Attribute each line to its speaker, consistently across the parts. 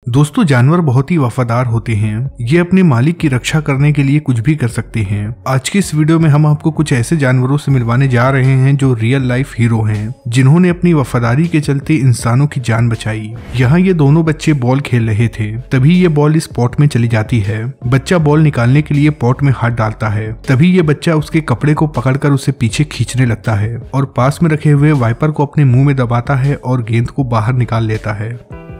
Speaker 1: दोस्तों, जानवर बहुत ही वफादार होते हैं। ये अपने मालिक की रक्षा करने के लिए कुछ भी कर सकते हैं। आज की इस वीडियो में हम आपको कुछ ऐसे जानवरों से मिलवाने जा रहे हैं जो रियल लाइफ हीरो हैं, जिन्होंने अपनी वफादारी के चलते इंसानों की जान बचाई। यहाँ ये दोनों बच्चे बॉल खेल रहे थे, तभी ये बॉल इस पॉट में चली जाती है। बच्चा बॉल निकालने के लिए पॉट में हाथ डालता है, तभी ये बच्चा उसके कपड़े को पकड़कर उसे पीछे खींचने लगता है और पास में रखे हुए वाइपर को अपने मुंह में दबाता है और गेंद को बाहर निकाल लेता है।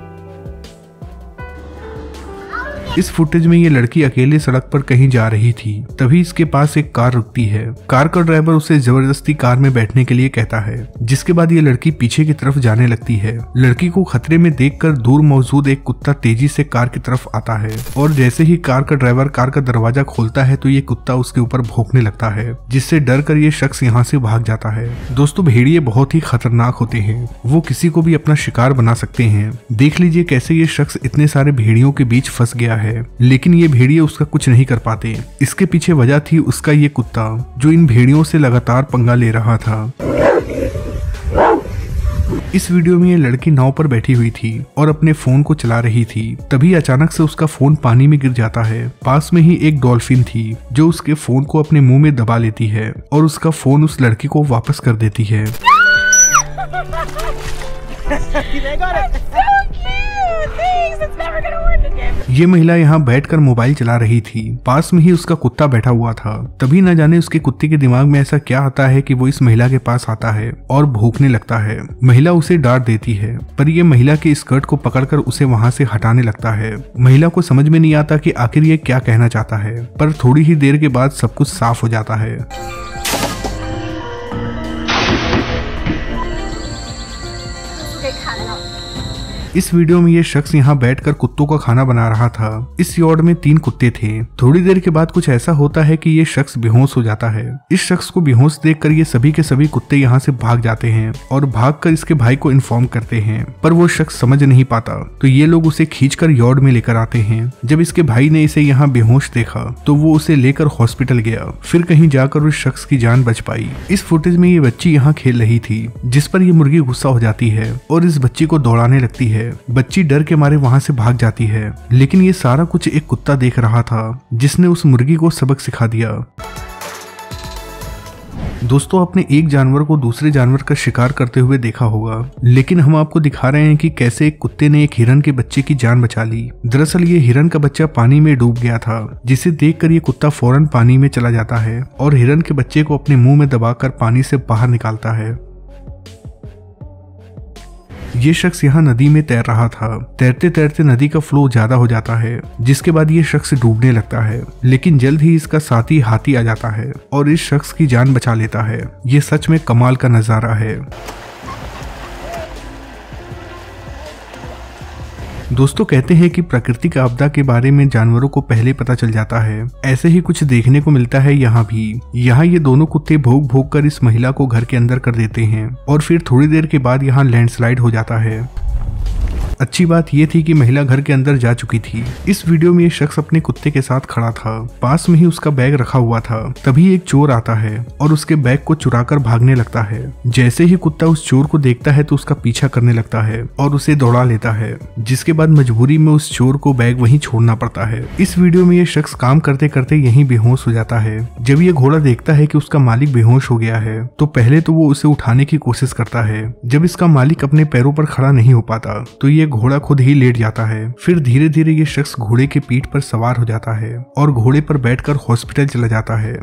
Speaker 1: इस फुटेज में ये लड़की अकेले सड़क पर कहीं जा रही थी, तभी इसके पास एक कार रुकती है। कार का ड्राइवर उसे जबरदस्ती कार में बैठने के लिए कहता है, जिसके बाद ये लड़की पीछे की तरफ जाने लगती है। लड़की को खतरे में देखकर दूर मौजूद एक कुत्ता तेजी से कार की तरफ आता है और जैसे ही कार का ड्राइवर कार का दरवाजा खोलता है तो ये कुत्ता उसके ऊपर भौंकने लगता है, जिससे डर कर ये शख्स यहाँ से भाग जाता है। दोस्तों, भेड़िए बहुत ही खतरनाक होते हैं, वो किसी को भी अपना शिकार बना सकते हैं। देख लीजिए कैसे ये शख्स इतने सारे भेड़ियों के बीच फंस गया है, लेकिन ये भेड़िए उसका कुछ नहीं कर पाते। इसके पीछे वजह थी उसका ये कुत्ता, जो इन भेड़ियों से लगातार पंगा ले रहा था। इस वीडियो में ये लड़की नाव पर बैठी हुई थी और अपने फोन को चला रही थी, तभी अचानक से उसका फोन पानी में गिर जाता है। पास में ही एक डॉल्फिन थी जो उसके फोन को अपने मुंह में दबा लेती है और उसका फोन उस लड़की को वापस कर देती है। ये महिला यहाँ बैठकर मोबाइल चला रही थी, पास में ही उसका कुत्ता बैठा हुआ था। तभी न जाने उसके कुत्ते के दिमाग में ऐसा क्या आता है कि वो इस महिला के पास आता है और भौंकने लगता है। महिला उसे डांट देती है, पर ये महिला के स्कर्ट को पकड़कर उसे वहाँ से हटाने लगता है। महिला को समझ में नहीं आता कि आखिर ये क्या कहना चाहता है, पर थोड़ी ही देर के बाद सब कुछ साफ हो जाता है। इस वीडियो में ये शख्स यहाँ बैठकर कुत्तों का खाना बना रहा था। इस यार्ड में 3 कुत्ते थे। थोड़ी देर के बाद कुछ ऐसा होता है कि ये शख्स बेहोश हो जाता है। इस शख्स को बेहोश देखकर ये सभी के सभी कुत्ते यहाँ से भाग जाते हैं और भागकर इसके भाई को इन्फॉर्म करते हैं, पर वो शख्स समझ नहीं पाता, तो ये लोग उसे खींचकर यार्ड में लेकर आते हैं। जब इसके भाई ने इसे यहाँ बेहोश देखा तो वो उसे लेकर हॉस्पिटल गया, फिर कहीं जाकर उस शख्स की जान बच पाई। इस फुटेज में ये बच्ची यहाँ खेल रही थी, जिस पर ये मुर्गी गुस्सा हो जाती है और इस बच्ची को दौड़ाने लगती है। बच्ची डर के मारे वहां से भाग जाती है, लेकिन ये सारा कुछ एक कुत्ता देख रहा था, जिसने उस मुर्गी को सबक सिखा दिया। दोस्तों, आपने एक जानवर को दूसरे जानवर का शिकार करते हुए देखा होगा, लेकिन हम आपको दिखा रहे हैं कि कैसे एक कुत्ते ने एक हिरन के बच्चे की जान बचा ली। दरअसल ये हिरन का बच्चा पानी में डूब गया था, जिसे देखकर ये कुत्ता फौरन पानी में चला जाता है और हिरन के बच्चे को अपने मुंह में दबाकर पानी से बाहर निकालता है। ये शख्स यहाँ नदी में तैर रहा था। तैरते तैरते नदी का फ्लो ज्यादा हो जाता है, जिसके बाद ये शख्स डूबने लगता है, लेकिन जल्द ही इसका साथी हाथी आ जाता है और इस शख्स की जान बचा लेता है। ये सच में कमाल का नजारा है। दोस्तों, कहते हैं कि प्राकृतिक आपदा के बारे में जानवरों को पहले पता चल जाता है। ऐसे ही कुछ देखने को मिलता है यहाँ भी। यहाँ ये दोनों कुत्ते भौंक भौंक कर इस महिला को घर के अंदर कर देते हैं और फिर थोड़ी देर के बाद यहाँ लैंडस्लाइड हो जाता है। अच्छी बात यह थी कि महिला घर के अंदर जा चुकी थी। इस वीडियो में ये शख्स अपने कुत्ते के साथ खड़ा था, पास में ही उसका बैग रखा हुआ था। तभी एक चोर आता है और उसके बैग को चुराकर भागने लगता है। जैसे ही कुत्ता उस चोर को देखता है तो उसका पीछा करने लगता है और उसे दौड़ा लेता है, जिसके बाद मजबूरी में उस चोर को बैग वहीं छोड़ना पड़ता है। इस वीडियो में ये शख्स काम करते करते यहीं बेहोश हो जाता है। जब ये घोड़ा देखता है कि उसका मालिक बेहोश हो गया है तो पहले तो वो उसे उठाने की कोशिश करता है। जब इसका मालिक अपने पैरों पर खड़ा नहीं हो पाता तो ये घोड़ा खुद ही लेट जाता है। फिर धीरे धीरे ये शख्स घोड़े के पीठ पर सवार हो जाता है और घोड़े पर बैठकर हॉस्पिटल चला जाता है।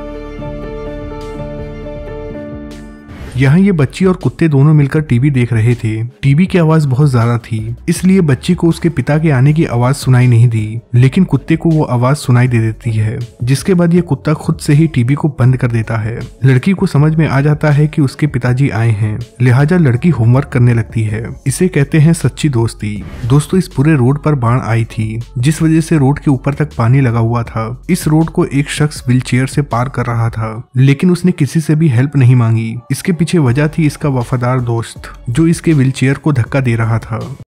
Speaker 1: यहाँ ये बच्ची और कुत्ते दोनों मिलकर टीवी देख रहे थे। टीवी की आवाज बहुत ज्यादा थी, इसलिए बच्ची को उसके पिता के आने की आवाज सुनाई नहीं दी, लेकिन कुत्ते को वो आवाज सुनाई दे देती है, जिसके बाद ये कुत्ता खुद से ही टीवी को बंद कर देता है। लड़की को समझ में आ जाता है कि उसके पिताजी आए हैं, लिहाजा लड़की होमवर्क करने लगती है। इसे कहते हैं सच्ची दोस्ती। दोस्तों, इस पूरे रोड पर बाढ़ आई थी, जिस वजह से रोड के ऊपर तक पानी लगा हुआ था। इस रोड को एक शख्स व्हील चेयर से पार कर रहा था, लेकिन उसने किसी से भी हेल्प नहीं मांगी। इसके पीछे वजह थी इसका वफादार दोस्त, जो इसके व्हीलचेयर को धक्का दे रहा था।